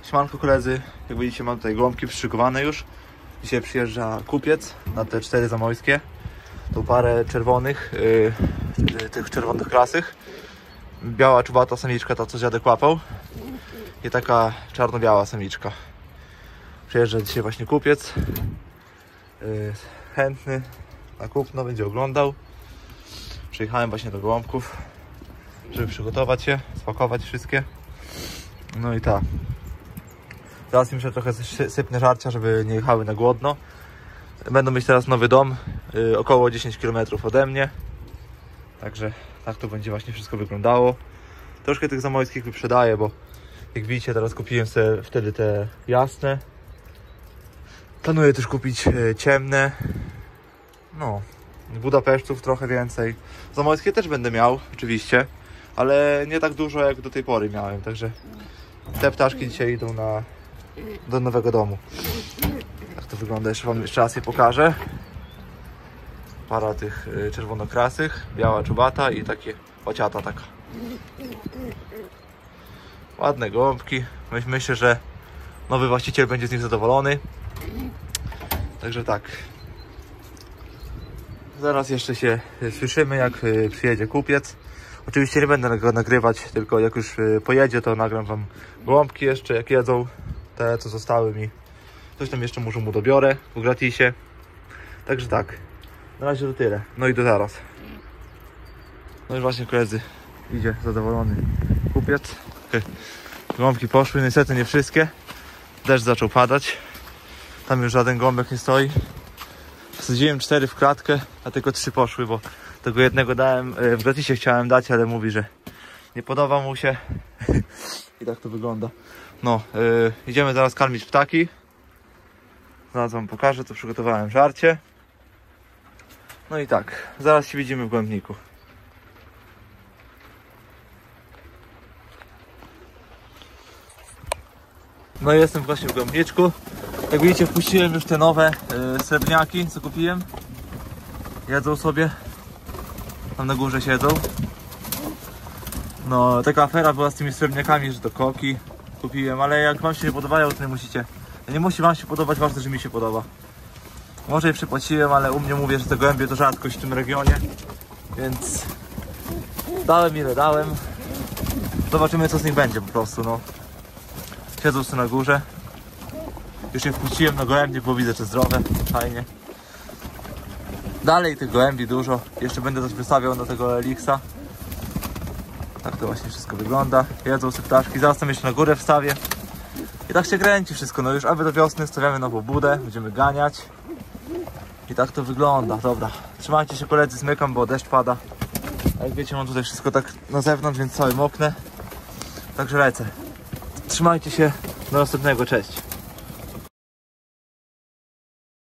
Siemanko koledzy, jak widzicie mam tutaj gołąbki przyszykowane już. Dzisiaj przyjeżdża kupiec na te 4 zamojskie. Tu parę czerwonych, tych czerwonych klasych. Biała czubata samiczka, ta co dziadek łapał. I taka czarno-biała samiczka. Przyjeżdża dzisiaj właśnie kupiec. Chętny na kupno, będzie oglądał. Przyjechałem właśnie do gołąbków, żeby przygotować je, spakować wszystkie. No i tak. Teraz im jeszcze trochę sypnę żarcia, żeby nie jechały na głodno. Będą mieć teraz nowy dom, około 10 km ode mnie. Także tak to będzie właśnie wszystko wyglądało. Troszkę tych zamojskich wyprzedaję, bo jak widzicie teraz kupiłem sobie wtedy te jasne. Planuję też kupić ciemne. No, Budapesztów trochę więcej. Zamojskie też będę miał oczywiście, ale nie tak dużo jak do tej pory miałem. Także te ptaszki dzisiaj idą do nowego domu. Jak to wygląda, jeszcze raz je pokażę. Para tych czerwonokrasych, biała czubata i takie ociata taka. Ładne gołąbki. Myślę, że nowy właściciel będzie z nich zadowolony. Także tak. Zaraz jeszcze się słyszymy, jak przyjedzie kupiec. Oczywiście nie będę go nagrywać, tylko jak już pojedzie, to nagram wam gołąbki jeszcze, jak jedzą. Te, co zostały mi. Coś tam jeszcze może mu dobiorę w gratisie. Także tak. Na razie to tyle. No i do zaraz. No i właśnie koledzy, idzie zadowolony kupiec. Gołąbki poszły, niestety nie wszystkie. Deszcz zaczął padać. Tam już żaden gołąbek nie stoi. Wsadziłem 4 w klatkę, a tylko 3 poszły, bo tego jednego dałem, w gratisie chciałem dać, ale mówi, że nie podoba mu się. I tak to wygląda. No, idziemy zaraz karmić ptaki. Zaraz wam pokażę, co przygotowałem żarcie. No i tak, zaraz się widzimy w gołębniku. No i jestem właśnie w gołębniczku. Jak widzicie, wpuściłem już te nowe srebrniaki, co kupiłem. Jedzą sobie. Tam na górze siedzą. No, taka afera była z tymi srebrniakami, że to koki kupiłem, ale jak wam się nie podobają, to nie musicie. Nie musi wam się podobać, ważne, że mi się podoba. Może je przypłaciłem, ale u mnie mówię, że te gołębie to rzadkość w tym regionie. Więc dałem ile dałem. Zobaczymy, co z nich będzie po prostu, no. Siedzą sobie na górze. Już je wpuściłem na gołębie, bo widzę, że zdrowe, fajnie. Dalej tych gołębi dużo. Jeszcze będę coś wystawiał do tego Elixa. Tak to właśnie wszystko wygląda. Jedzą sobie ptaszki. Zaraz tam jeszcze na górę wstawię. I tak się kręci wszystko. No już aby do wiosny stawiamy nową budę. Będziemy ganiać. I tak to wygląda. Dobra. Trzymajcie się koledzy, zmykam, bo deszcz pada. A jak wiecie, mam tutaj wszystko tak na zewnątrz, więc całe mokne. Także lecę. Trzymajcie się. Do następnego. Cześć.